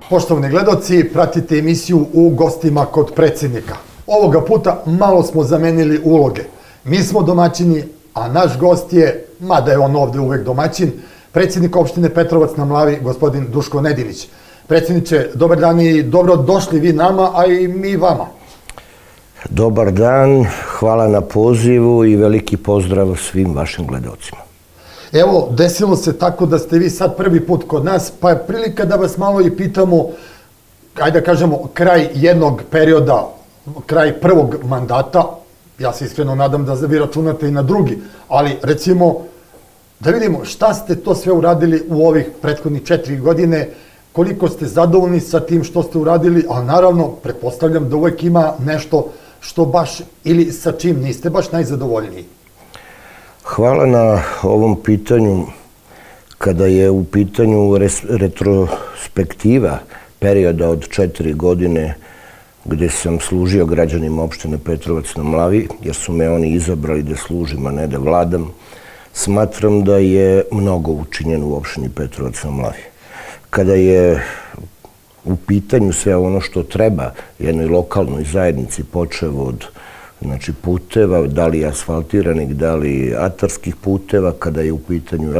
Poštovani gledaoci, pratite emisiju U gostima kod predsjednika. Ovoga puta malo smo zamenili uloge. Mi smo domaćini, a naš gost je, mada je on ovde uvek domaćin, predsjednik opštine Petrovac na Mlavi, gospodin Duško Nedinić. Predsjedniče, dobar dan i dobro došli vi nama, a i mi vama. Dobar dan, hvala na pozivu i veliki pozdrav svim vašim gledaocima. Evo, desilo se tako da ste vi sad prvi put kod nas, pa je prilika da vas malo i pitamo, ajde da kažemo, kraj jednog perioda, kraj prvog mandata, ja se iskreno nadam da vi računate i na drugi, ali recimo da vidimo šta ste to sve uradili u ovih prethodnih 4 godine, koliko ste zadovoljni sa tim što ste uradili, ali naravno, pretpostavljam da uvek ima nešto što baš ili sa čim niste baš najzadovoljniji. Hvala na ovom pitanju. Kada je u pitanju retrospektiva perioda od 4 godine gde sam služio građanima opštine Petrovac na Mlavi, jer su me oni izabrali da služim, a ne da vladam, smatram da je mnogo učinjeno u opštini Petrovac na Mlavi. Kada je u pitanju sve ono što treba jednoj lokalnoj zajednici, počev od puteva, da li asfaltiranih, da li atarskih puteva, kada je u pitanju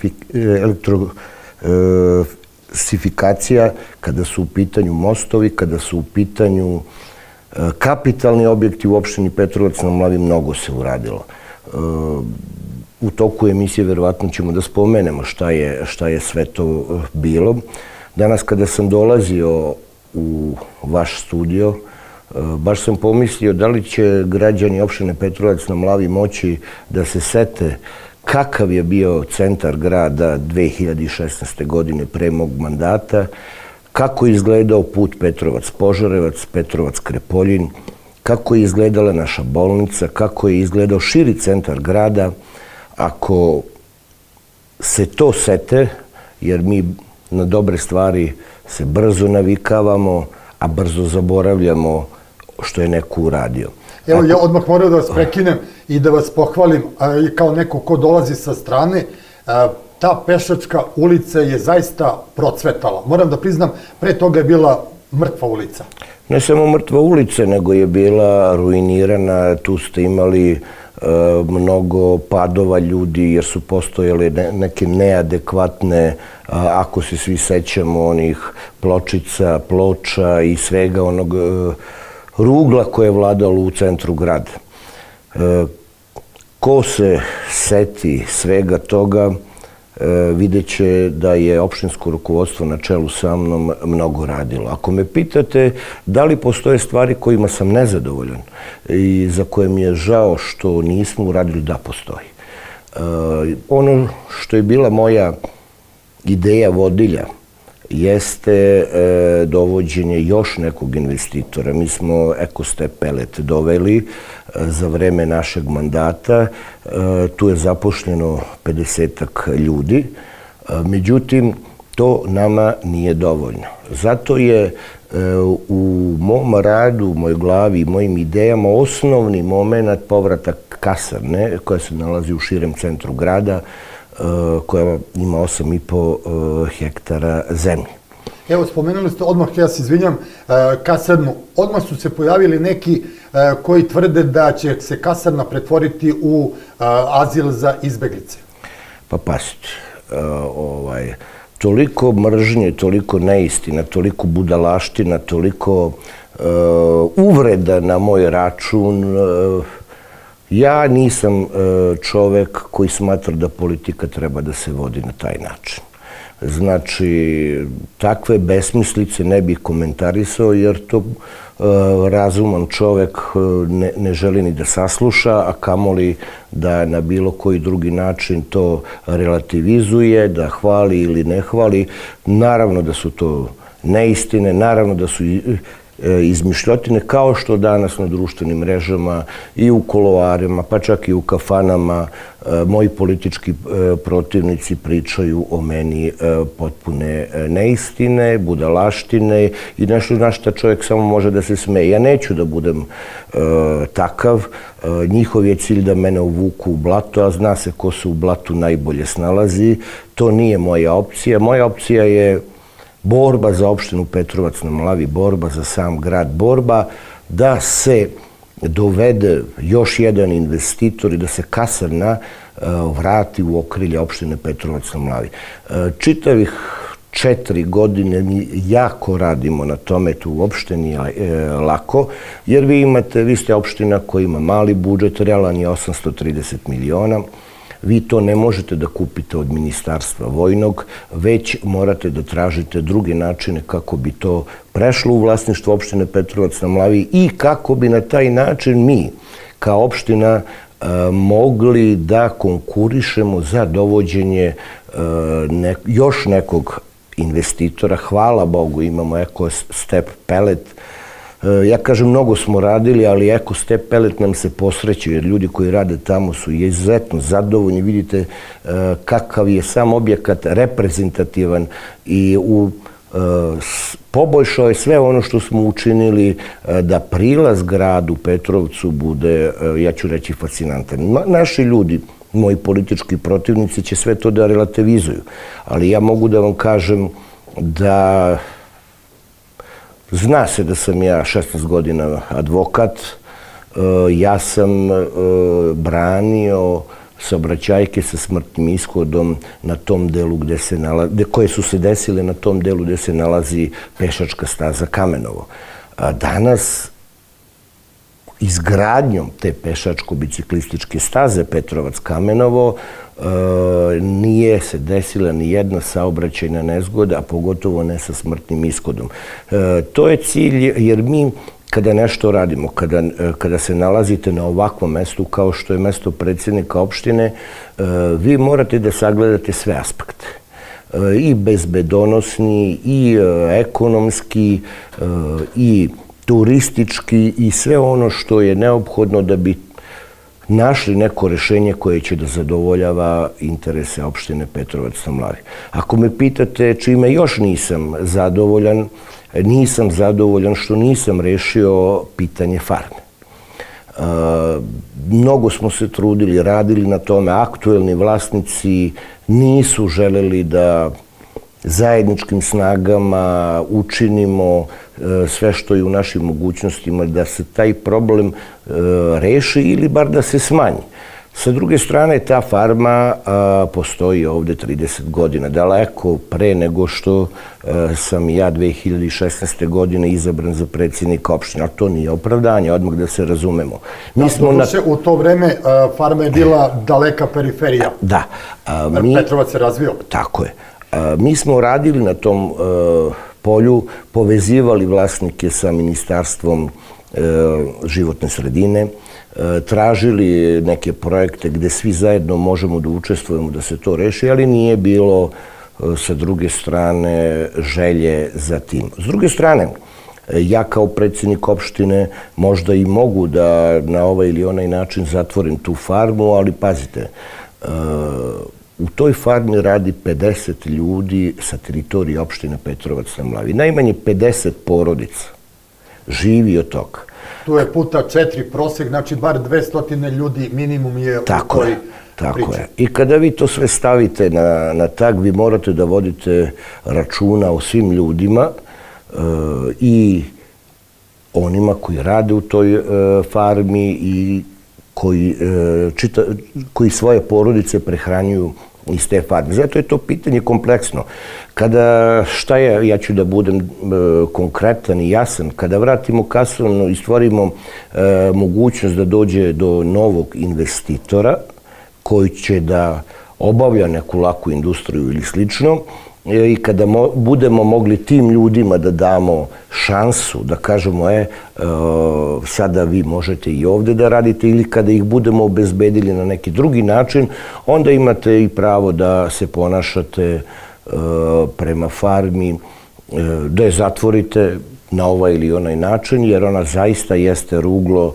elektrosifikacija, kada su u pitanju mostovi, kada su u pitanju kapitalni objekti u opštini Petrovac na Mlavi, mnogo se uradilo. U toku emisije verovatno ćemo da spomenemo šta je sve to bilo. Danas kada sam dolazio u vaš studio, baš sam pomislio da li će građani opštine Petrovac na Mlavi moći da se sete kakav je bio centar grada 2016. godine pre mog mandata, kako je izgledao put Petrovac-Požarevac, Petrovac-Krepoljin, kako je izgledala naša bolnica, kako je izgledao širi centar grada. Ako se to sete, jer mi na dobre stvari se brzo navikavamo, a brzo zaboravljamo što je neko uradio. Evo, ja odmah moram da vas prekinem i da vas pohvalim, kao neko ko dolazi sa strane, ta pešačka ulica je zaista procvetala. Moram da priznam, pre toga je bila mrtva ulica. Ne samo mrtva ulica, nego je bila ruinirana, tu ste imali mnogo padova ljudi, jer su postojale neke neadekvatne, ako se svi sećamo, onih pločica, ploča i svega onog rugla koje je vladalo u centru grada. Ko se seti svega toga, vidjet će da je opštinsko rukovodstvo na čelu sa mnom mnogo radilo. Ako me pitate da li postoje stvari kojima sam nezadovoljan i za koje mi je žao što nismo uradili, da postoji. Ono što je bila moja ideja vodilja jeste dovođenje još nekog investitora. Mi smo Ekostep Pelet doveli za vreme našeg mandata. Tu je zaposleno 50-ak ljudi. Međutim, to nama nije dovoljno. Zato je u mom radu, u mojoj glavi i mojim idejama osnovni moment povratak kasarne koja se nalazi u širem centru grada, koja ima 8,5 hektara zemlje. Evo, spomenuli ste odmah, ja se izvinjam, kasarnu. Odmah su se pojavili neki koji tvrde da će se kasarna pretvoriti u azil za izbeglice. Pa pasite, toliko mržnje, toliko neistina, toliko budalaština, toliko uvreda na moj račun. Ja nisam čovek koji smatra da politika treba da se vodi na taj način. Znači, takve besmislice ne bih komentarisao, jer to razuman čovek ne želi ni da sasluša, a kamoli da na bilo koji drugi način to relativizuje, da hvali ili ne hvali. Naravno da su to neistine, naravno da su izmišljotine, kao što danas na društvenim mrežama i u kuloarima, pa čak i u kafanama, moji politički protivnici pričaju o meni potpune neistine, budalaštine i nešto na što čovjek samo može da se smeje. Ja neću da budem takav. Njihov je cilj da mene uvuku u blato, a zna se ko se u blatu najbolje snalazi. To nije moja opcija. Moja opcija je borba za opštinu Petrovac na Mlavi, borba za sam grad, borba da se dovede još jedan investitor i da se kasarna vrati u okrilje opštine Petrovac na Mlavi. Čitavih 4 godine mi jako radimo na tome, to uopšte nije lako, jer vi ste opština koja ima mali budžet, realan je 830 miliona, vi to ne možete da kupite od Ministarstva vojnog, već morate da tražite druge načine kako bi to prešlo u vlasništvo opštine Petrovac na Mlavi i kako bi na taj način mi, kao opština, mogli da konkurišemo za dovođenje još nekog investitora. Hvala Bogu, imamo EcoStep Pellet. Ja kažem, mnogo smo radili, ali EcoStep Pellet nam se posreće, jer ljudi koji rade tamo su izuzetno zadovoljni. Vidite kakav je sam objekat reprezentativan i poboljšao je sve ono što smo učinili da prilaz gradu Petrovcu bude, ja ću reći, fascinantan. Naši ljudi, moji politički protivnici, će sve to da relativizuju, ali ja mogu da vam kažem da zna se da sam ja 16 godina advokat, ja sam branio saobraćajke sa smrtnim ishodom na tom delu koje su se desile na tom delu gde se nalazi pešačka staza Kamenovo. Danas, izgradnjom te pešačko-biciklističke staze Petrovac-Kamenovo nije se desila ni jedna saobraćajna nezgoda, a pogotovo ne sa smrtnim ishodom. To je cilj, jer mi kada nešto radimo, kada se nalazite na ovakvom mestu kao što je mesto predsjednika opštine, vi morate da sagledate sve aspekte. I bezbedonosni, i ekonomski, i turistički i sve ono što je neophodno da bi našli neko rešenje koje će da zadovoljava interese opštine Petrovac na Mlavi. Ako me pitate čime još nisam zadovoljan što nisam rešio pitanje farme. Mnogo smo se trudili, radili na tome, aktuelni vlasnici nisu želeli da zajedničkim snagama učinimo sve što je u našim mogućnostima da se taj problem reši ili bar da se smanji. Sa druge strane, ta farma postoji ovde 30 godina, daleko pre nego što sam ja 2016. godine izabran za predsjednika opštine, ali to nije opravdanje, odmah da se razumemo. U to vreme farma je bila daleka periferija. Da. Petrovac se razvio. Tako je. Mi smo radili na tom polju, povezivali vlasnike sa Ministarstvom životne sredine, tražili neke projekte gde svi zajedno možemo da učestvujemo da se to reši, ali nije bilo sa druge strane želje za tim. S druge strane, ja kao predsjednik opštine možda i mogu da na ovaj ili onaj način zatvorim tu farmu, ali pazite, u toj farmi radi 50 ljudi sa teritorije opštine Petrovac na Mlavi. Najmanje 50 porodica živi od toga. Tu je puta 4 prosek, znači bar 200 ljudi minimum je u toj priči. Tako je. I kada vi to sve stavite na tag, vi morate da vodite računa o svim ljudima i onima koji rade u toj farmi i koji svoje porodice prehranjuju iz te farme. Zato je to pitanje kompleksno. Ja ću da budem konkretan i jasan, kada vratimo kasarnu i stvorimo mogućnost da dođe do novog investitora koji će da obavlja neku laku industriju ili slično, i kada budemo mogli tim ljudima da damo šansu, da kažemo, sada vi možete i ovde da radite, ili kada ih budemo obezbedili na neki drugi način, onda imate i pravo da se ponašate prema farmi, da je zatvorite na ovaj ili onaj način, jer ona zaista jeste ruglo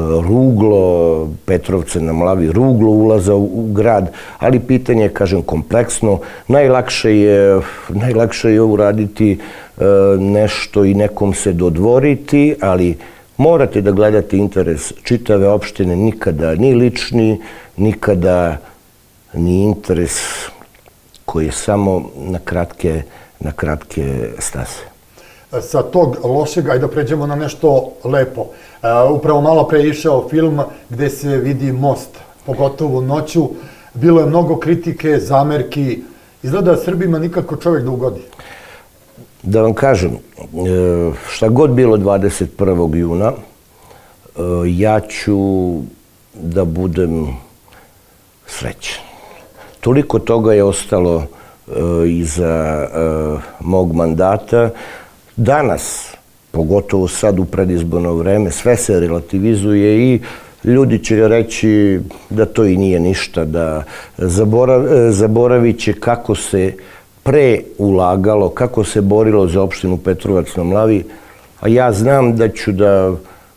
Petrovca na Mlavi, ruglo ulaza u grad, ali pitanje je, kažem, kompleksno. Najlakše je uraditi nešto i nekom se dodvoriti, ali morate da gledate interes čitave opštine, nikada ni lični, nikada ni interes koji je samo na kratke na kratke staze. Sa tog lošeg, ajde da pređemo na nešto lepo. Upravo malo pre je išao film gde se vidi most, pogotovo noću. Bilo je mnogo kritike, zamerki. Izgleda Srbima nikako čovjek da ugodi. Da vam kažem, šta god bilo 21. juna, ja ću da budem srećan. Toliko toga je ostalo iza mog mandata. Danas, pogotovo sad u predizborno vreme, sve se relativizuje i ljudi će reći da to i nije ništa, da zaboravit će kako se pre ulagalo, kako se borilo za opštinu Petrovac na Mlavi, a ja znam da ću da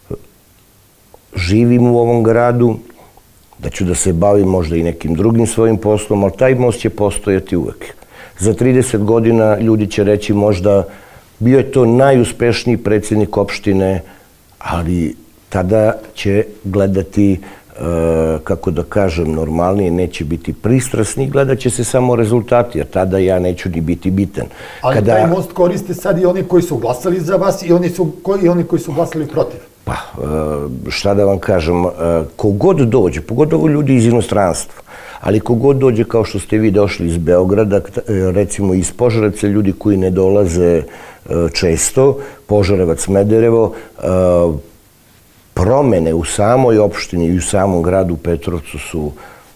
živim u ovom gradu, da ću da se bavim možda i nekim drugim svojim poslom, ali taj most će postojati uvek. Za 30 godina ljudi će reći možda bio je to najuspešniji predsjednik opštine, ali tada će gledati, kako da kažem, normalnije, neće biti pristrasni, gledat će se samo rezultati, jer tada ja neću ni biti bitan. Ali taj most koriste sad i oni koji su glasali za vas i oni koji su glasali protiv. Pa, šta da vam kažem, kogod dođe, pogotovo ljudi iz inostranstva, ali kogod dođe kao što ste vi došli iz Beograda, recimo iz Požarevca, ljudi koji ne dolaze često, Požarevac, Smederevo, promene u samoj opštini i u samom gradu Petrovcu su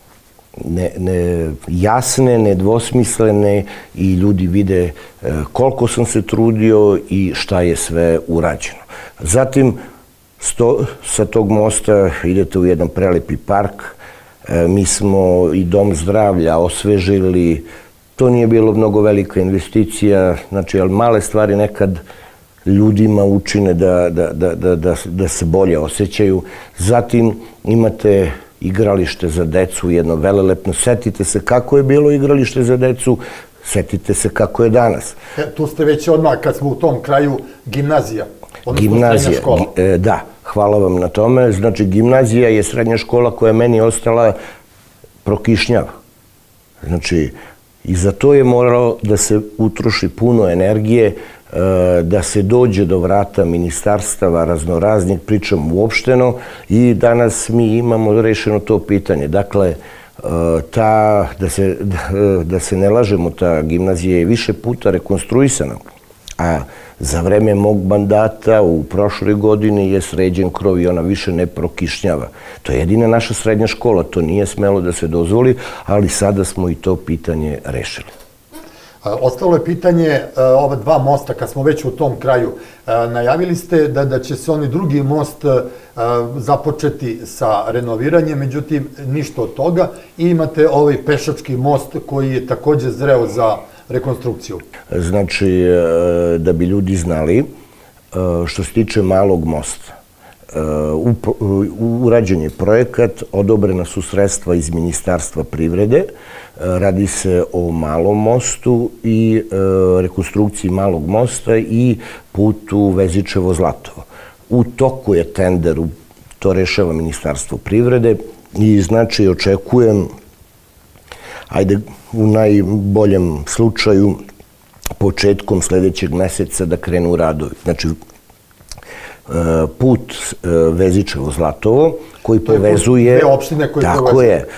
jasne, nedvosmislene i ljudi vide koliko sam se trudio i šta je sve urađeno. Zatim, sa tog mosta idete u jedan prelepi park. Mi smo i dom zdravlja osvežili. To nije bilo mnogo velika investicija, znači, ali male stvari nekad ljudima učine da se bolje osjećaju. Zatim imate igralište za decu, jedno velelepno. Setite se kako je bilo igralište za decu, setite se kako je danas. Tu ste već odmah, kad smo u tom kraju, gimnazija, odnosno srednja škola. Da, hvala vam na tome. Znači, gimnazija je srednja škola koja meni ostala prokišnjava. Znači, i za to je moralo da se utroši puno energije, da se dođe do vrata ministarstava raznoraznih, pričam uopšteno, i danas mi imamo rešeno to pitanje. Dakle, da se ne lažemo, ta gimnazija je više puta rekonstruisana, a za vreme mog mandata u prošloj godini je sređen krov i ona više ne prokišnjava. To je jedina naša srednja škola, to nije smelo da se dozvoli, ali sada smo i to pitanje rešili. Ostalo je pitanje ova dva mosta, kad smo već u tom kraju. Najavili ste da će se oni drugi most započeti sa renoviranjem, međutim, ništa od toga. I imate ovaj pešački most koji je takođe zreo za rekonstrukciju. Znači, da bi ljudi znali, što se tiče malog mosta, urađen je projekat, odobrena su sredstva iz Ministarstva privrede, radi se o malom mostu i rekonstrukciji malog mosta i putu Vezičevo-Zlatovo. U toku je tender, to rešava Ministarstvo privrede i znači očekujem, ajde u najboljem slučaju, početkom sledećeg meseca da krenu radovi. Znači, put Vezičevo-Zlatovo, koji povezuje... Dve opštine koji povezuje. Tako je,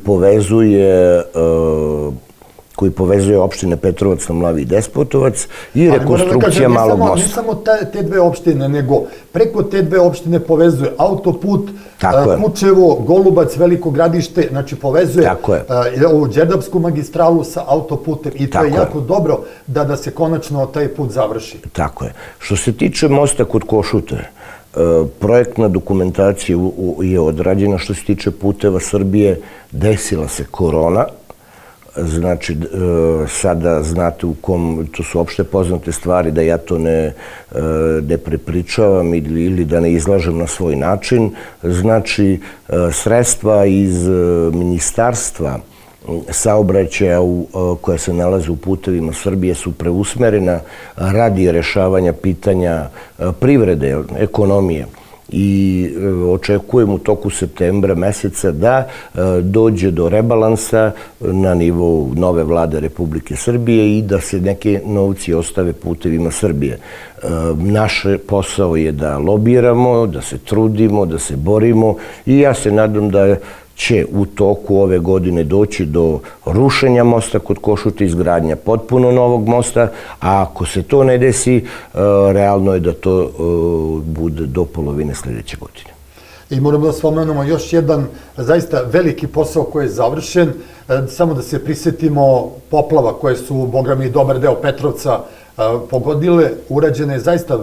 koji povezuje opštine Petrovac na Mlavi i Despotovac i rekonstrukcija malog mosta. Ne samo te dve opštine, nego preko te dve opštine povezuje autoput, Kučevo, Golubac, Veliko Gradište, znači povezuje ovu Đerdapsku magistralu sa autoputem i to je jako dobro da se konačno taj put završi. Tako je. Što se tiče mosta kod Košute, projektna dokumentacija je odrađena. Što se tiče puteva Srbije, desila se korona. Znači, sada znate u kom, to su opšte poznate stvari, da ja to ne prepričavam ili da ne izlažem na svoj način. Znači, sredstva iz Ministarstva saobraćaja koja se nalaze u putevima Srbije su preusmerena radi rešavanja pitanja privrede, ekonomije. i očekujem u toku septembra meseca da dođe do rebalansa na nivou nove vlade Republike Srbije i da se neke novci ostave putevima Srbije. Naš posao je da lobiramo, da se trudimo, da se borimo i ja se nadam da će u toku ove godine doći do rušenja mosta kod Košute, izgradnja potpuno novog mosta, a ako se to ne desi, realno je da to bude do polovine sljedeće godine. I moramo da spomenemo još jedan zaista veliki posao koji je završen, samo da se prisjetimo poplava koje su, boga mi, dobar deo Petrovca pogodile, urađena je zaista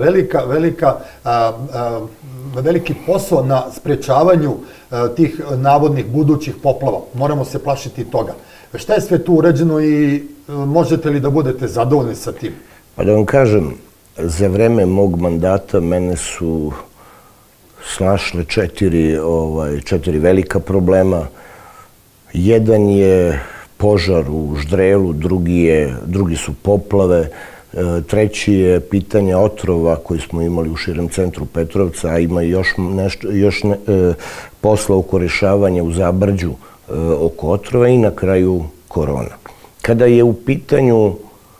veliki posao na sprečavanju tih navodnih budućih poplava. Moramo se plašiti toga. Šta je sve tu urađeno i možete li da budete zadovoljni sa tim? Pa da vam kažem, za vreme mog mandata mene su snašle četiri velika problema. Jedan je požar u Ždrelu, drugi su poplave, treći je pitanje otrova koji smo imali u širem centru Petrovca, a ima još posla oko rešavanja u Zabrđu oko otrova i na kraju korona. Kada je u pitanju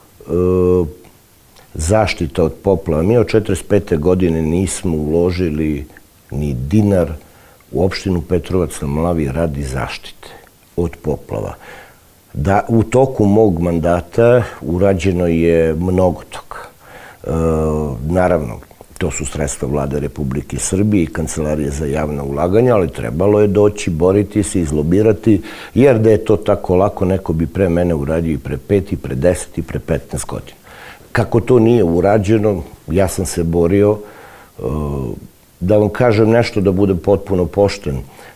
zaštita od poplava, mi od 1945. godine nismo uložili ni dinar u opštinu Petrovac na Mlavi radi zaštite od poplava. Da u toku mog mandata urađeno je mnogo toga. Naravno, to su sredstva vlade Republike Srbije i Kancelarije za javna ulaganja, ali trebalo je doći, boriti se, izlobirati, jer da je to tako lako, neko bi pre mene uradio i pre 5, i pre 10, i pre 15 godina. Kako to nije urađeno, ja sam se borio. Da vam kažem nešto, da budem potpuno pošten.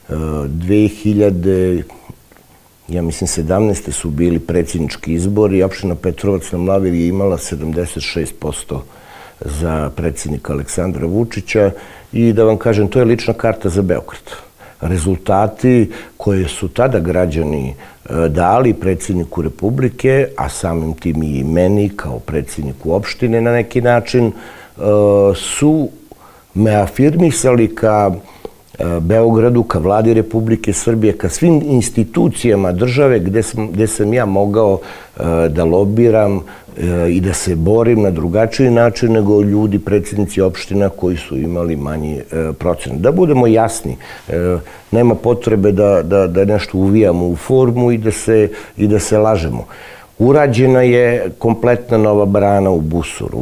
2017. su bili predsjednički izbori i opština Petrovac na Mlavi je imala 76% za predsjednika Aleksandra Vučića i da vam kažem, to je lična karta za Beograd. Rezultati koje su tada građani dali predsjedniku Republike, a samim tim i meni kao predsjedniku opštine na neki način, su me afirmisali ka Beogradu, ka vladi Republike Srbije, ka svim institucijama države gde sam ja mogao da lobiram i da se borim na drugačiji način nego ljudi, predsjednici opština koji su imali manji procenat. Da budemo jasni, nema potrebe da nešto uvijamo u formu i da se lažemo. Urađena je kompletna nova brana u Busuru,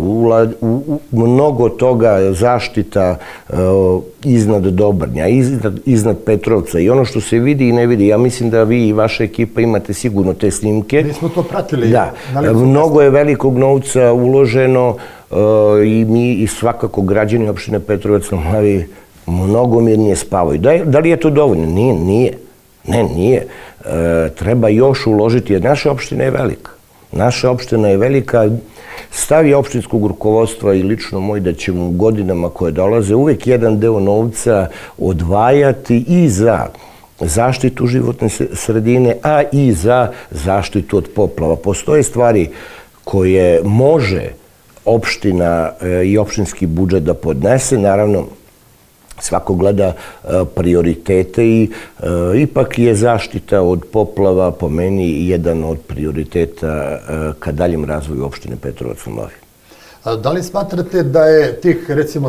mnogo toga, zaštita iznad Dobrnja, iznad Petrovca i ono što se vidi i ne vidi. Ja mislim da vi i vaša ekipa imate sigurno te snimke. Mi smo to pratili. Da, mnogo je velikog novca uloženo i mi i svakako građani opštine Petrovac na Mlavi mnogo mirnije spavaju. Da li je to dovoljno? Nije. Ne, nije. Treba još uložiti, jer naša opština je velika. Naša opština je velika. Stav je opštinskog rukovodstva i lično moj da ćemo u godinama koje dolaze uvek jedan deo novca odvajati i za zaštitu životne sredine, a i za zaštitu od poplava. Postoje stvari koje može opština i opštinski budžet da podnese, naravno. Svako gleda prioritete i ipak je zaštita od poplava po meni jedan od prioriteta ka daljem razvoju opštine Petrovac na Mlavi. Da li smatrate da je tih, recimo,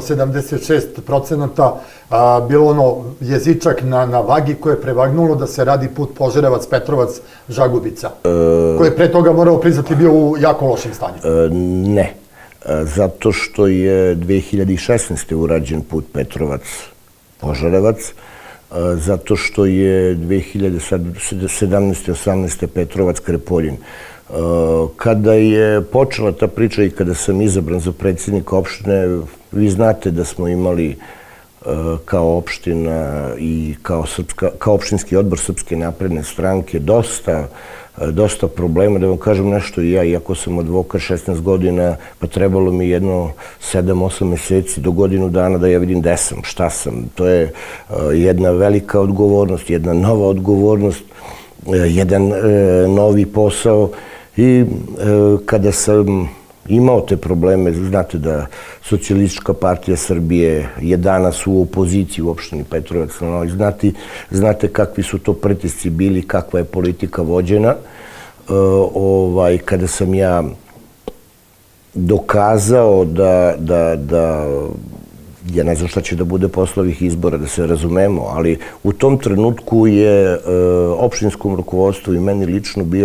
76% bilo ono jezičak na vagi koje je prevagnulo da se radi put Požarevac-Petrovac-Žagubica, koji je pre toga, moramo priznati, bio u jako lošem stanju? Ne. Zato što je 2016. urađen put Petrovac-Požarevac, zato što je 2017-18. Petrovac-Krepoljin. Kada je počela ta priča i kada sam izabran za predsjednika opštine, vi znate da smo imali kao opština i kao opštinski odbor Srpske napredne stranke dosta problema. Da vam kažem nešto, i ja, iako sam advokat 16 godina, pa trebalo mi jedno 7-8 meseci do godinu dana da ja vidim gde sam, šta sam. To je jedna velika odgovornost, jedna nova odgovornost, jedan novi posao. I kada sam imao te probleme. Znate da Socijalistička partija Srbije je danas u opoziciji u opštini Petrovac na Mlavi. Znate kakvi su to pritisci bili, kakva je politika vođena. Kada sam ja dokazao da ja ne znam šta će da bude posle ovih izbora, da se razumemo, ali u tom trenutku je opštinskom rukovodstvu i meni lično bio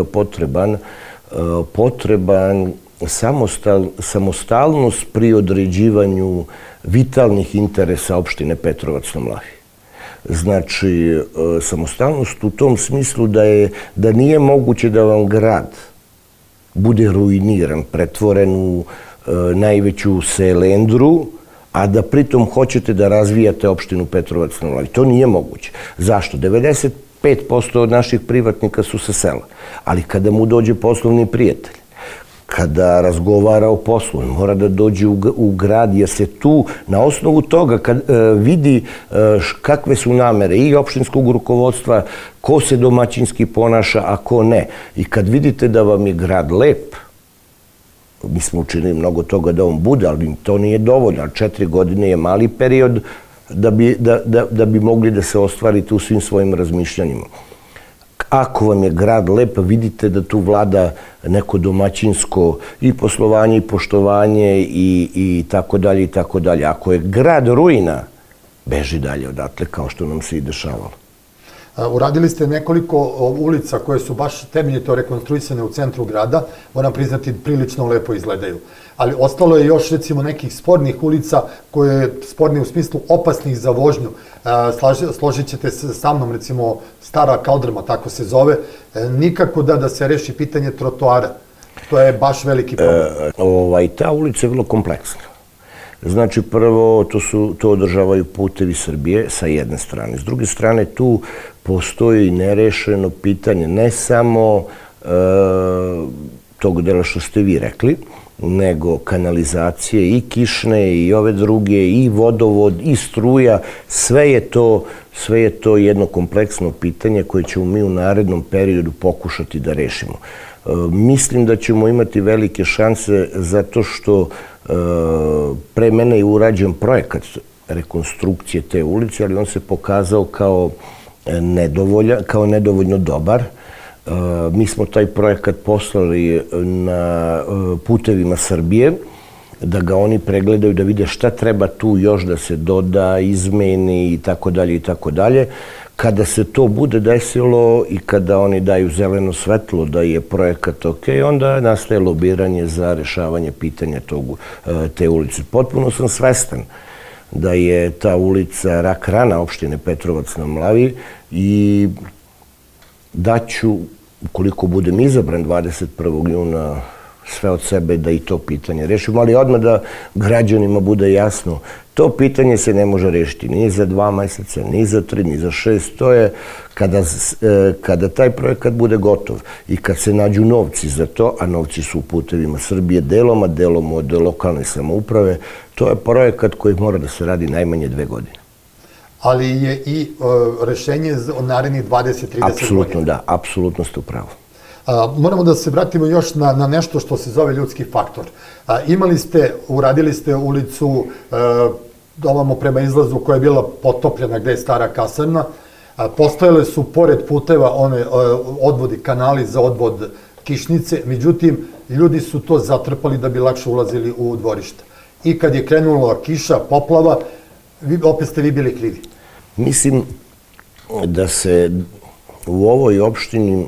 potreban samostalnost pri određivanju vitalnih interesa opštine Petrovac na Mlavi. Znači, samostalnost u tom smislu da nije moguće da vam grad bude ruiniran, pretvoren u najveću selendru, a da pritom hoćete da razvijate opštinu Petrovac na Mlavi. To nije moguće. Zašto? 95% od naših privatnika su sa sela, ali kada mu dođe poslovni prijatelj, kada razgovara o poslu, mora da dođe u grad, jer se tu, na osnovu toga, kad vidi kakve su namere i opštinskog rukovodstva, ko se domaćinski ponaša, a ko ne. I kad vidite da vam je grad lep, mi smo učinili mnogo toga da on bude, ali to nije dovoljno. 4 godine je mali period da bi mogli da se ostvarite u svim svojim razmišljanjima. Ako vam je grad lep, vidite da tu vlada neko domaćinsko i poslovanje i poštovanje i tako dalje i tako dalje. Ako je grad ruina, beži dalje odatle, kao što nam se i dešavalo. Uradili ste nekoliko ulica koje su baš temeljito rekonstruisane u centru grada, moram priznati prilično lepo izgledaju. Ali ostalo je još recimo nekih spornih ulica koje je sporni u smislu opasnih za vožnju. Složit ćete se sa mnom, recimo Stara Kaldrma, tako se zove, nikako da se reši pitanje trotoara. To je baš veliki problem. Ta ulica je vrlo kompleksna. Znači, prvo, to održavaju Putevi Srbije sa jedne strane. S druge strane, tu postoji nerešeno pitanje ne samo tog dela što ste vi rekli, nego kanalizacije i kišne i ove druge, i vodovod, i struja. Sve je to jedno kompleksno pitanje koje ćemo mi u narednom periodu pokušati da rešimo. Mislim da ćemo imati velike šanse zato što pre mene je urađen projekat rekonstrukcije te ulice, ali on se pokazao kao nedovoljno dobar. Mi smo taj projekat poslali na Putevima Srbije, da ga oni pregledaju, da vide šta treba tu još da se doda, izmeni i tako dalje i tako dalje. Kada se to bude desilo i kada oni daju zeleno svetlo da je projekat ok, onda nastaje lobiranje za rešavanje pitanja te ulice. Potpuno sam svestan da je ta ulica rak rana opštine Petrovac na Mlavi i daću, ukoliko budem izabran 21. juna, sve od sebe da i to pitanje rešimo, ali odmah da građanima bude jasno, to pitanje se ne može rešiti ni za 2 meseca, ni za 3, ni za 6. To je kada taj projekat bude gotov i kad se nađu novci za to, a novci su u Putevima Srbije delom od lokalne samouprave, to je projekat koji mora da se radi najmanje 2 godine. Ali je i rešenje za narednih 20-30 godina. Apsolutno da, apsolutno ste u pravu. Moramo da se vratimo još na nešto što se zove ljudski faktor. Uradili ste ulicu ovamo prema izlazu koja je bila potopljena gde je stara kasarna. Postojale su pored puteva one odvodi, kanali za odvod kišnice, međutim ljudi su to zatrpali da bi lakše ulazili u dvorišta. I kad je krenula kiša, poplava, opet ste vi bili krivi. Mislim da se u ovoj opštini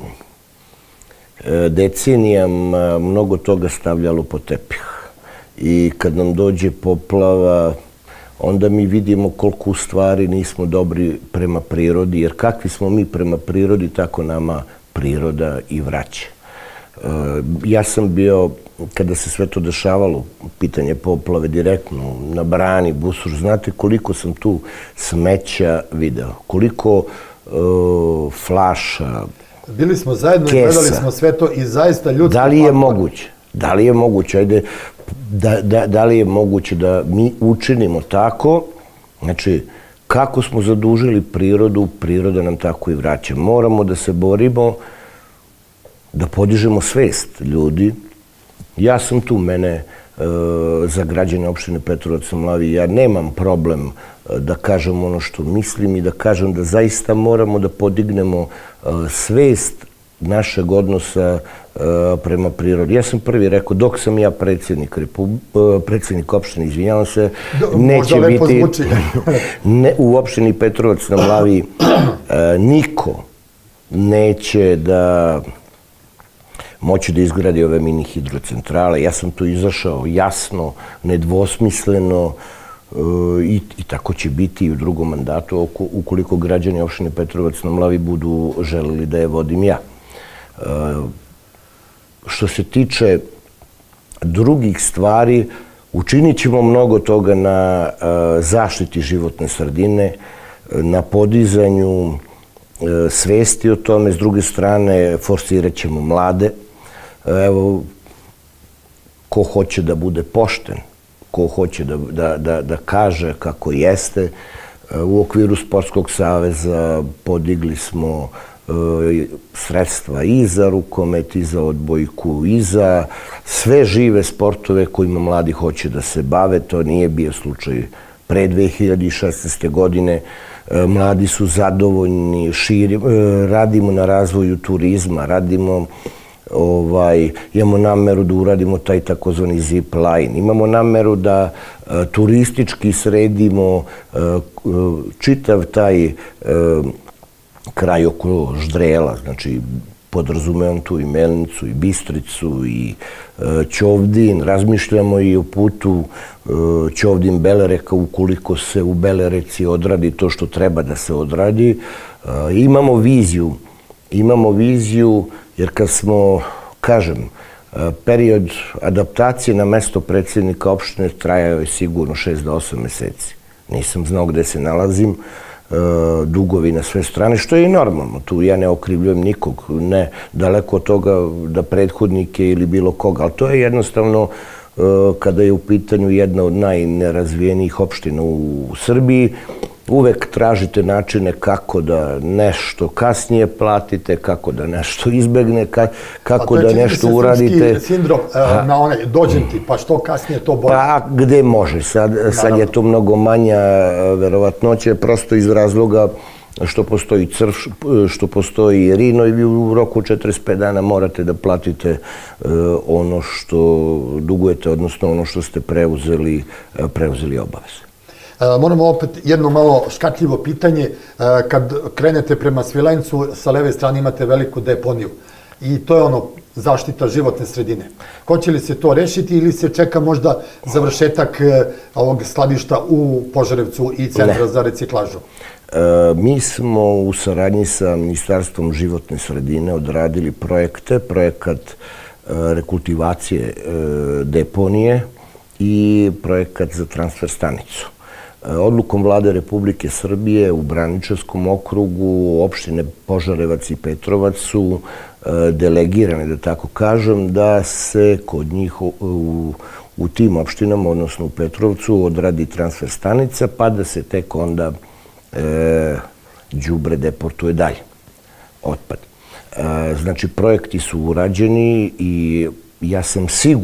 decenijama mnogo toga stavljalo pod tepih. I kad nam dođe poplava, onda mi vidimo koliko u stvari nismo dobri prema prirodi, jer kakvi smo mi prema prirodi, tako nama priroda i vraća. Ja sam bio, kada se sve to dešavalo, pitanje poplave direktno, na brani, Busuš, znate koliko sam tu smeća video, koliko flaša, bili smo zajedno i gledali smo sve to i zaista ljudski faktor. Da li je moguće, ajde, da li je moguće da mi učinimo tako, znači, kako smo zadužili prirodu, priroda nam tako i vraća. Moramo da se borimo, da podižemo svest ljudi, Ja sam tu, mene za građane opštine Petrovac na Mlavi, ja nemam problem da kažem ono što mislim i da kažem da zaista moramo da podignemo svest našeg odnosa prema prirodi. Ja sam prvi rekao, dok sam ja predsjednik opštine, izvinjavam se, neće biti u opštini Petrovac na Mlavi niko neće da moći da izgradi ove mini hidrocentrale. Ja sam tu izašao jasno, nedvosmisleno i tako će biti i u drugom mandatu ukoliko građani opštine Petrovac na Mlavi budu želeli da je vodim ja. Što se tiče drugih stvari, učinit ćemo mnogo toga na zaštiti životne sredine, na podizanju svesti o tome. S druge strane, forsirat ćemo mlade. Evo, ko hoće da bude pošten, ko hoće da kaže kako jeste, u okviru Sportskog saveza podigli smo sredstva i za rukomet, i za odbojku, i za sve žive sportove kojima mladi hoće da se bave. To nije bio slučaj pre 2016. godine. Mladi su zadovoljni, radimo na razvoju turizma, imamo nameru da uradimo taj takozvani zip line, imamo nameru da turistički sredimo čitav taj kraj oko Ždrela, znači podrazumevam tu i Melnicu, i Bistricu, i Ćovdin. Razmišljamo i o putu Ćovdin-Belereka, ukoliko se u Belereci odradi to što treba da se odradi. Imamo viziju, jer kad smo, kažem, period adaptacije na mesto predsjednika opštine trajao je sigurno 6 do 8 meseci. Nisam znao gde se nalazim, dugovi na sve strane, što je i normalno. Tu ja ne okrivljujem nikog, ne daleko od toga da prethodnike ili bilo koga, ali to je jednostavno kada je u pitanju jedna od najnerazvijenijih opština u Srbiji, uvek tražite načine kako da nešto kasnije platite, kako da nešto izbegne, kako da nešto uradite. To je srpski sindrom na onaj, dođem ti, pa što kasnije to bolje. Pa gde može, sad je to mnogo manja verovatnoća, prosto iz razloga što postoji crv, što postoji rino i vi u roku 45 dana morate da platite ono što dugujete, odnosno ono što ste preuzeli obaveze. Moramo opet jedno malo škakljivo pitanje. Kad krenete prema Svilajncu, sa leve strane imate veliku deponiju. I to je ono zaštita životne sredine. Hoće li se to rešiti ili se čeka možda završetak ovog skladišta u Požarevcu i centra za reciklažu? Mi smo u saradnji sa Ministarstvom životne sredine odradili projekat rekultivacije deponije i projekat za transfer stanicu. Odlukom Vlade Republike Srbije u Braničevskom okrugu opštine Požarevac i Petrovac su delegirane, da tako kažem, da se kod njih u tim opštinama, odnosno u Petrovcu, odradi transfer stanica, pa da se tek onda đubre deportuje dalje, otpad. Znači, projekti su urađeni i ja sam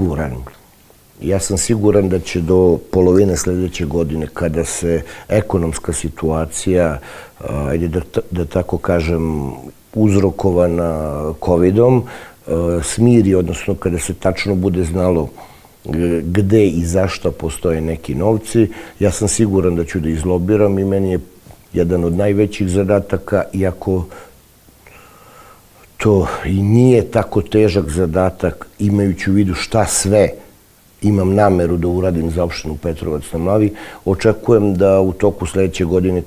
siguran da će do polovine sljedeće godine, kada se ekonomska situacija, ajde da tako kažem, uzrokovana COVID-om, smiri, odnosno kada se tačno bude znalo gde i zašto postoje neki novci, ja sam siguran da ću da izlobiram i meni je jedan od najvećih zadataka, iako to i nije tako težak zadatak, imajući u vidu šta sve imam nameru da uradim za opštinu Petrovac na Mlavi, očekujem da u toku sljedeće godine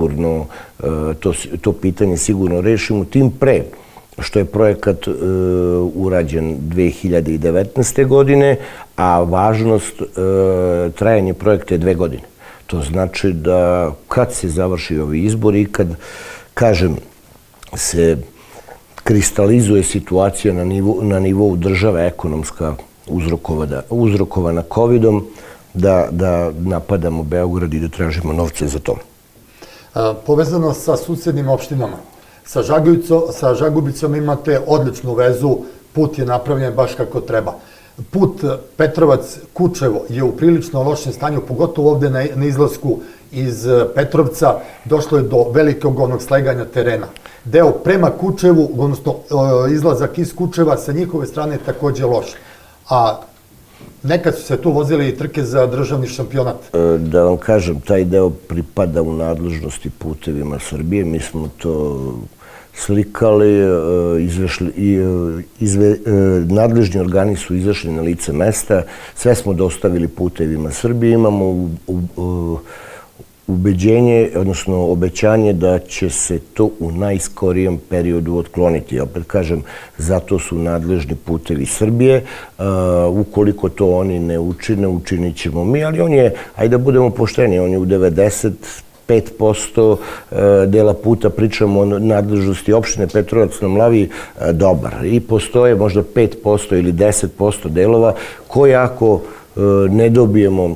to pitanje sigurno rešimo, tim pre što je projekat urađen 2019. godine, a važnost trajanja projekta je 2 godine. To znači da kad se završi ovi izbori i kad, kažem, se kristalizuje situacija na nivou države ekonomska uzrokovana COVID-om, da napadamo Beograd i da tražimo novce za to. Povezano sa susednim opštinama, sa Žagubicom imate odličnu vezu, put je napravljen baš kako treba. Put Petrovac-Kučevo je u prilično lošem stanju, pogotovo ovde na izlasku iz Petrovca došlo je do velikog onog sleganja terena. Deo prema Kučevu, odnosno izlazak iz Kučeva sa njihove strane je takođe loš. A nekad su se tu vozili i trke za državni šampionat. Da vam kažem, taj deo pripada u nadležnosti Putevima Srbije. Mi smo to slikali, nadležni organi su izašli na lice mesta, sve smo dostavili Putevima Srbije, imamo ubeđenje, odnosno obećanje da će se to u najskorijem periodu otkloniti. Opet kažem, zato su nadležni Putevi Srbije. Ukoliko to oni ne učine, učinit ćemo mi, ali on je, ajde da budemo pošteni, on je u 95% dela puta, pričamo o nadležnosti opštine Petrovac na Mlavi, dobar. I postoje možda 5% ili 10% delova koje ako ne dobijemo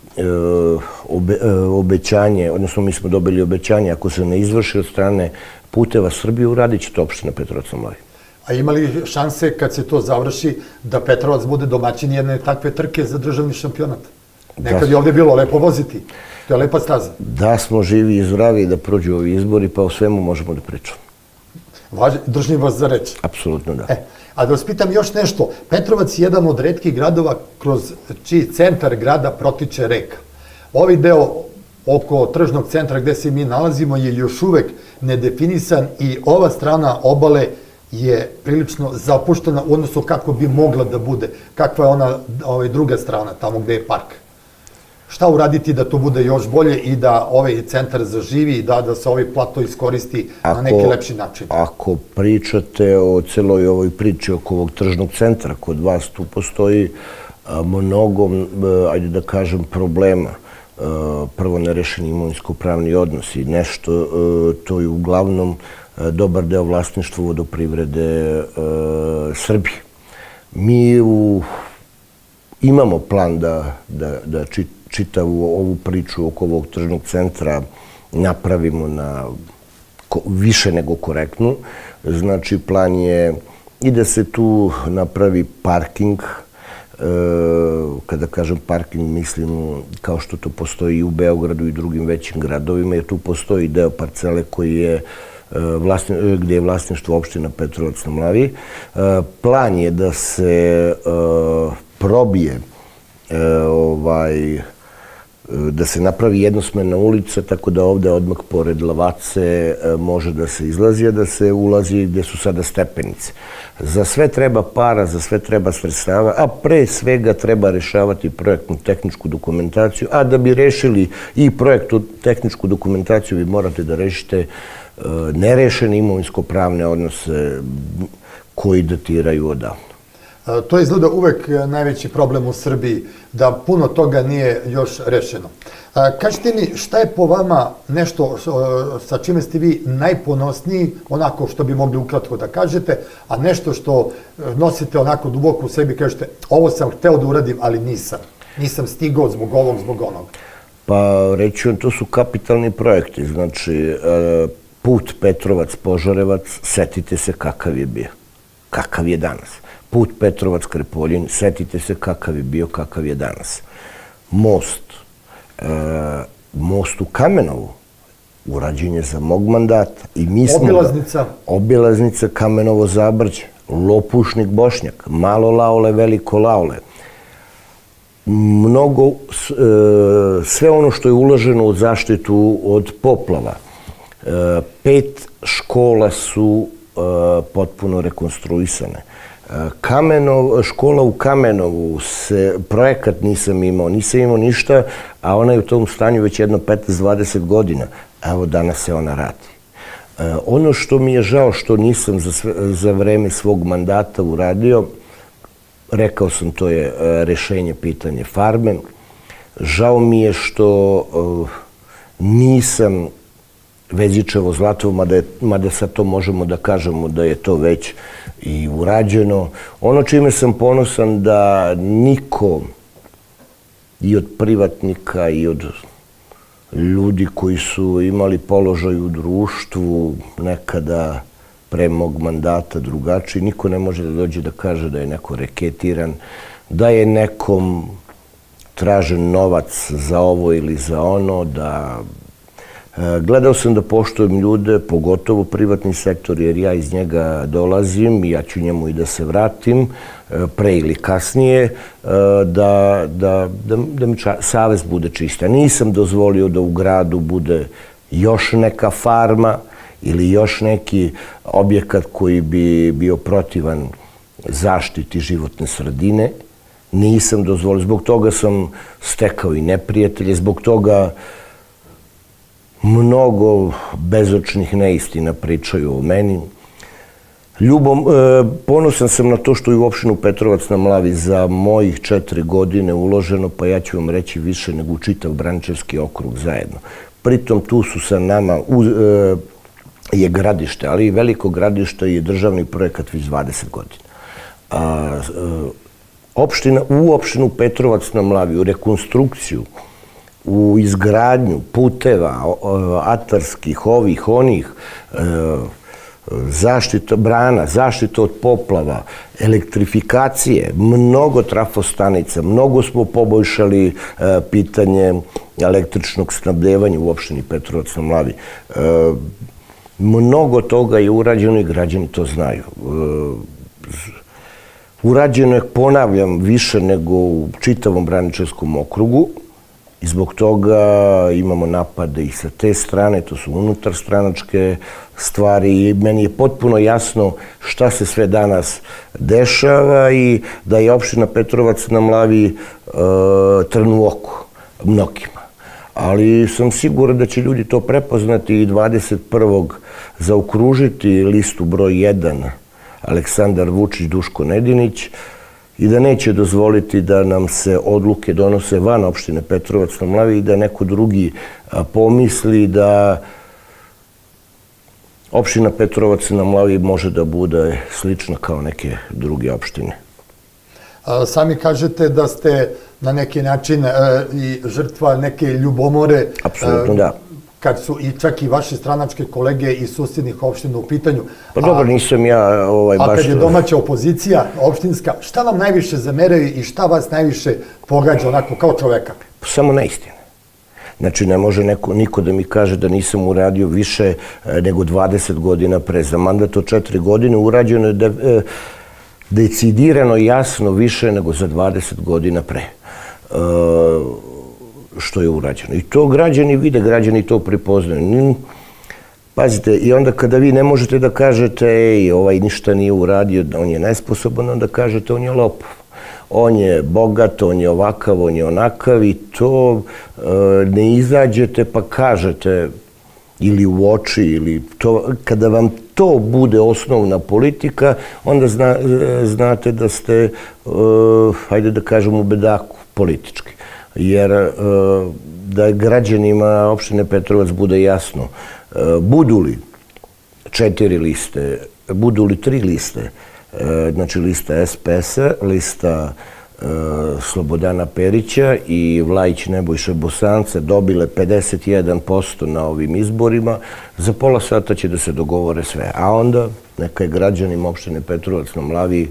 obećanje, odnosno mi smo dobili obećanje, ako se ne izvrši od strane Puteva Srbije, uradit će to opština Petrovac na Mlavi. A ima li šanse kad se to završi da Petrovac bude domaćin jedne takve trke za državni šampionat? Nekad je ovde bilo lepo voziti. To je lepa staza. Da smo živi i zdravi da prođu ovi izbori, pa o svemu možemo da pričamo. Držim vas za reč. Apsolutno da. A da vas pitam još nešto. Petrovac je jedan od retkih gradova kroz čiji centar grada protiče reka. Ovaj deo oko tržnog centra gde se mi nalazimo je još uvek nedefinisan i ova strana obale je prilično zapuštena u odnosu kako bi mogla da bude. Kakva je ona druga strana, tamo gde je park? Šta uraditi da to bude još bolje i da ovaj centar zaživi i da se ovaj plato iskoristi na neki lepši način? Ako pričate o celoj ovoj priči oko ovog tržnog centra, kod vas tu postoji mnogo, ajde da kažem, problema. Prvo, nerešeni imovinsko-pravni odnosi. Nešto, to je uglavnom dobar deo vlasništva vodoprivrede Srbije. Mi imamo plan da čitavu ovu priču oko ovog tržnog centra napravimo na više nego korektnu. Znači, plan je i da se tu napravi parking. Kada kažem parking, mislim kao što to postoji i u Beogradu i drugim većim gradovima, jer tu postoji deo parcele gde je vlasništvo opština Petrovac na Mlavi. Plan je da se probije da se napravi jednosmerna ulica, tako da ovde odmah pored Lavace može da se izlazi, a da se ulazi gde su sada stepenice. Za sve treba para, za sve treba sredstava, a pre svega treba rešavati projektnu tehničku dokumentaciju, a da bi rešili i projektnu tehničku dokumentaciju vi morate da rešite nerešene imovinsko-pravne odnose koji datiraju odavno. To je izgleda uvek najveći problem u Srbiji, da puno toga nije još rešeno. Kažite mi, šta je po vama nešto sa čime ste vi najponosniji, onako što bi mogli ukratko da kažete, a nešto što nosite onako duboko u sebi, kažete, ovo sam hteo da uradim, ali nisam. Nisam stigao zbog ovog, zbog onog. Pa, reći vam, to su kapitalni projekti. Znači, put Petrovac-Požarevac, setite se kakav je bio, kakav je danas. Put Petrovac-Krepoljin, setite se kakav je bio, kakav je danas. Most u Kamenovu, urađen je za mog mandata. Obilaznica. Obilaznica Kamenovo-Zabrđe, Lopušnik Bošnjak, Malo Laole, Veliko Laole. Sve ono što je uloženo u zaštitu od poplava. 5 škola su potpuno rekonstruisane. Škola u Kamenovu, projekat nisam imao ništa, a ona je u tom stanju već jedno 15-20 godina. Evo, danas se ona radi. Ono što mi je žao što nisam za vreme svog mandata uradio, rekao sam, to je rešenje pitanje farme. Žao mi je što nisam Vezičevo Zlatovo, mada sad to možemo da kažemo da je to već i urađeno. Ono čime sam ponosan da niko i od privatnika i od ljudi koji su imali položaj u društvu nekada pre mog mandata drugačiji, niko ne može da dođe da kaže da je neko reketiran, da je nekom tražen novac za ovo ili za ono, da gledao sam da poštujem ljude, pogotovo privatni sektor, jer ja iz njega dolazim i ja ću njemu i da se vratim, pre ili kasnije, da mi savest bude čista. Nisam dozvolio da u gradu bude još neka farma ili još neki objekat koji bi bio protivan zaštiti životne sredine. Nisam dozvolio. Zbog toga sam stekao i neprijatelje, zbog toga mnogo bezočnih neistina pričaju o meni. Ponosan sam na to što je u opštinu Petrovac na Mlavi za mojih 4 godine uloženo, pa ja ću vam reći više nego u čitav Braničevski okrug zajedno. Pritom tu su sa nama je Gradište, ali i Veliko Gradište je državni projekat već 20 godina. U opštinu Petrovac na Mlavi, u rekonstrukciju, u izgradnju puteva, atarskih, ovih, onih, zaštita brana, zaštita od poplava, elektrifikacije, mnogo trafostanica, mnogo smo poboljšali pitanje električnog snabdevanja u opštini Petrovac na Mlavi. Mnogo toga je urađeno i građani to znaju. Urađeno je, ponavljam, više nego u čitavom Braničevskom okrugu i zbog toga imamo napade i sa te strane, to su unutarstranačke stvari i meni je potpuno jasno šta se sve danas dešava i da je opština Petrovac na Mlavi trn u oku mnogima. Ali sam siguran da će ljudi to prepoznati i 21. zaokružiti listu broj 1 Aleksandar Vučić, Duško Nedinić i da neće dozvoliti da nam se odluke donose van opštine Petrovac na Mlavi i da neko drugi pomisli da opština Petrovac na Mlavi može da bude slična kao neke druge opštine. Sami kažete da ste na neki način i žrtva neke ljubomore. Apsolutno, da. Kad su i čak i vaše stranačke kolege iz susjednih opština u pitanju. Pa dobro, nisam ja baš... A kad je domaća opozicija, opštinska, šta vam najviše zameraju i šta vas najviše pogađa onako kao čoveka? Samo neistine. Znači, ne može niko da mi kaže da nisam uradio više nego 20 godina pre. Za mandat od 4 godine urađeno je decidirano jasno više nego za 20 godina pre što je urađeno. I to građani vide, građani to pripoznaju. Pazite, i onda kada vi ne možete da kažete ej, ovaj ništa nije uradio, on je nesposoban, onda kažete on je lopov. On je bogat, on je ovakav, on je onakav i to ne izađete pa kažete ili u oči, ili to, kada vam to bude osnovna politika, onda znate da ste, hajde da kažem, u bedaku politički. Jer da građanima opštine Petrovac bude jasno, budu li 4 liste, budu li 3 liste, znači lista SPS-a, lista Slobodana Perića i Vlajić Nebojša Bosanca dobile 51% na ovim izborima, za pola sata će da se dogovore sve. A onda neka je građanima opštine Petrovac na Mlavi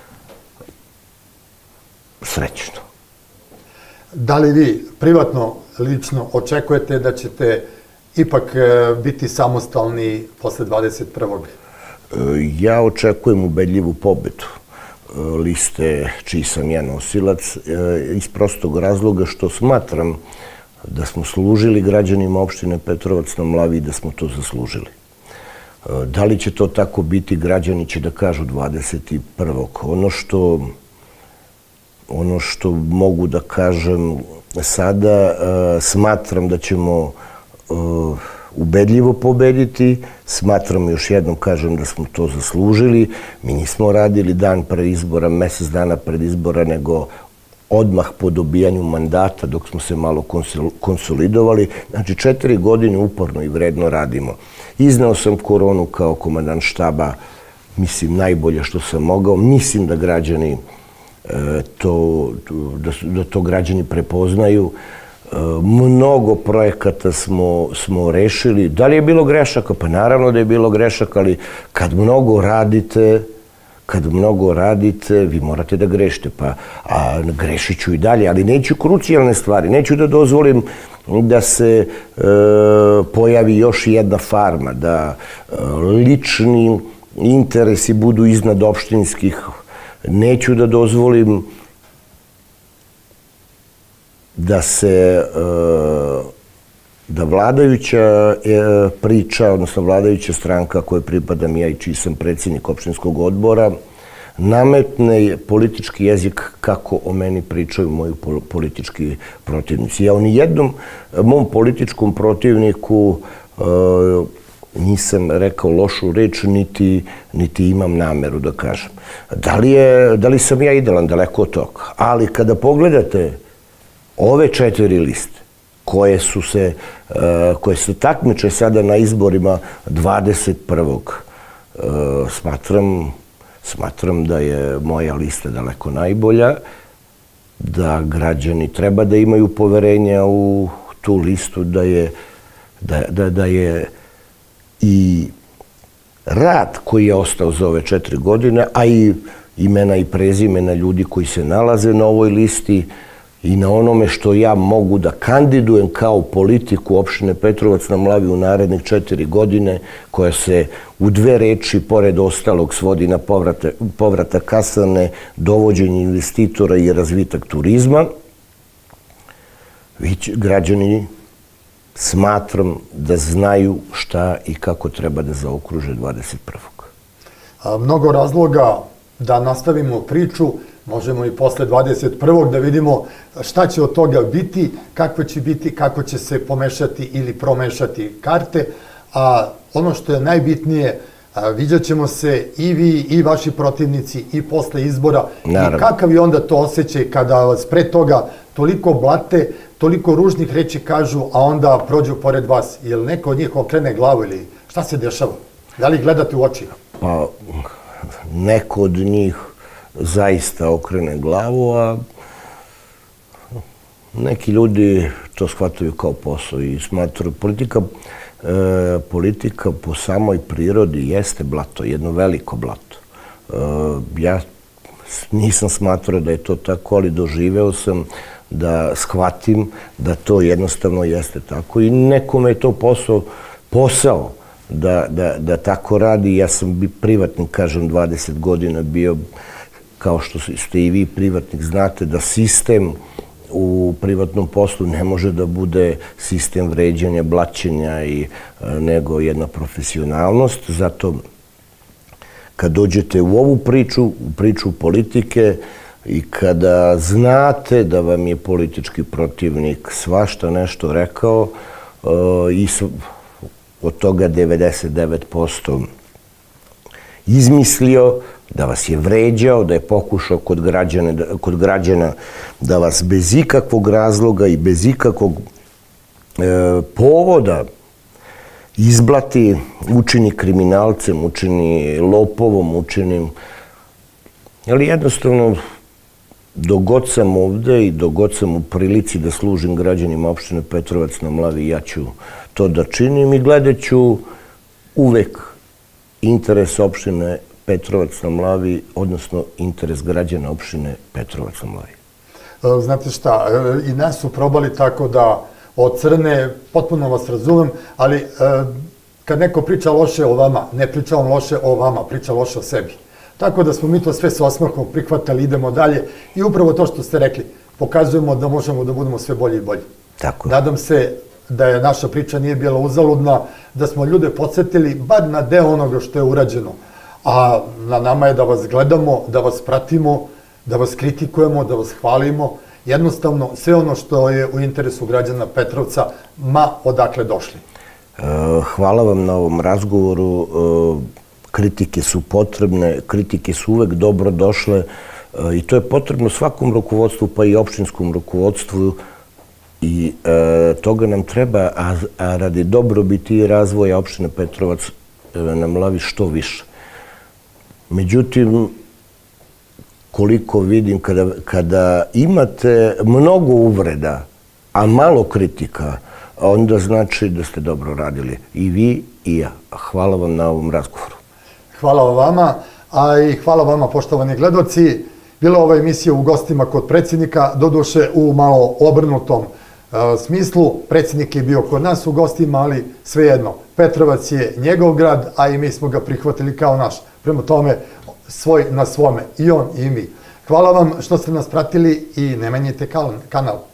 srećno. Da li vi privatno, lično očekujete da ćete ipak biti samostalni posle 21. Ja očekujem ubedljivu pobedu liste čiji sam ja nosilac iz prostog razloga što smatram da smo služili građanima opštine Petrovac na Mlavi i da smo to zaslužili. Da li će to tako biti, građani će da kažu 21. Ono što mogu da kažem sada, smatram da ćemo ubedljivo pobediti, smatram, još jednom kažem, da smo to zaslužili. Mi nismo radili dan pred izbora, mesec dana pred izbora, nego odmah po dobijanju mandata dok smo se malo konsolidovali. Znači, 4 godine uporno i vredno radimo. Izneo sam koronu kao komandant štaba, mislim, najbolje što sam mogao. Mislim da građani da to građani prepoznaju. Mnogo projekata smo rešili. Da li je bilo grešaka? Pa naravno da je bilo grešaka, ali kad mnogo radite, kad mnogo radite, vi morate da grešite, a grešit ću i dalje, ali neću krucijalne stvari, neću da dozvolim da se pojavi još jedna farma, da lični interesi budu iznad opštinskih, neću da dozvolim da vladajuća priča, odnosno vladajuća stranka kojoj pripadam ja i čiji sam predsjednik opštinskog odbora, nametne politički jezik kako o meni pričaju moji politički protivnici. Ja o nijednom mom političkom protivniku nisam rekao lošu reč, niti imam nameru da kažem. Da li sam ja idealan? Daleko od toga. Ali kada pogledate ove 4 liste koje se takmiče sada na izborima 21. Smatram da je moja lista daleko najbolja, da građani treba da imaju poverenja u tu listu, da je i rad koji je ostao za ove 4 godine, a i imena i prezimena ljudi koji se nalaze na ovoj listi i na onome što ja mogu da kandidujem kao politiku opštine Petrovac na Mlavi u narednih 4 godine, koja se u 2 reči, pored ostalog, svodi na povratak kasarne, dovođenje investitora i razvitak turizma. Građani smatram da znaju šta i kako treba da zaokruže 21. Mnogo razloga da nastavimo priču, možemo i posle 21. da vidimo šta će od toga biti, kakve će biti, kako će se pomešati ili promešati karte, a ono što je najbitnije, viđat ćemo se i vi i vaši protivnici i posle izbora i kakav je onda to osjećaj kada vas pre toga toliko blate, toliko ružnih reči kažu, a onda prođu pored vas. Je li neko od njih okrene glavu ili šta se dešava? Da li gledate u oči? Pa, neko od njih zaista okrene glavu, a neki ljudi to shvataju kao posao i smatruju. Politika po samoj prirodi jeste blato, jedno veliko blato. Ja nisam smatrao da je to tako, ali doživeo sam da shvatim da to jednostavno jeste tako i nekome je to posao da tako radi. Ja sam privatnik, kažem, 20 godina bio, kao što ste i vi privatnik, znate da sistem u privatnom poslu ne može da bude sistem vređanja, blaćenja, nego jedna profesionalnost. Zato kad dođete u ovu priču, u priču politike, i kada znate da vam je politički protivnik svašta nešto rekao i od toga 99% izmislio, da vas je vređao, da je pokušao kod građana da vas bez ikakvog razloga i bez ikakvog povoda izblati, učini kriminalcem, učini lopovom, učini... Ali jednostavno, dok god sam ovde i dok god sam u prilici da služim građanima opštine Petrovac na Mlavi, ja ću to da činim i gledat ću uvek interes opštine Petrovac na Mlavi, odnosno interes građana opštine Petrovac na Mlavi. Znate šta, i nas su probali tako da ocrne, potpuno vas razumem, ali kad neko priča loše o vama, ne priča on loše o vama, priča loše o sebi. Tako da smo mi to sve sa osmehom prihvatali, idemo dalje i upravo to što ste rekli, pokazujemo da možemo da budemo sve bolji i bolji. Nadam se da je naša priča nije bila uzaludna, da smo ljude podsjetili bar na deo onoga što je urađeno. A na nama je da vas gledamo, da vas pratimo, da vas kritikujemo, da vas hvalimo. Jednostavno, sve ono što je u interesu građana Petrovca, ma odakle došli. Hvala vam na ovom razgovoru. Kritike su potrebne, kritike su uvek dobro došle i to je potrebno svakom rukovodstvu, pa i opštinskom rukovodstvu, i toga nam treba, a radi dobrobiti i razvoja opštine Petrovac na Mlavi što više. Međutim, koliko vidim, kada imate mnogo uvreda, a malo kritika, onda znači da ste dobro radili. I vi i ja. Hvala vam na ovom razgovoru. Hvala vama, a i hvala vama, poštovani gledoci. Bila ova emisija u gostima kod predsjednika, doduše u malo obrnutom smislu. Predsjednik je bio kod nas u gostima, ali svejedno, Petrovac je njegov grad, a i mi smo ga prihvatili kao naš. Prema tome, svoj na svome, i on i mi. Hvala vam što ste nas pratili i ne menjajte kanal.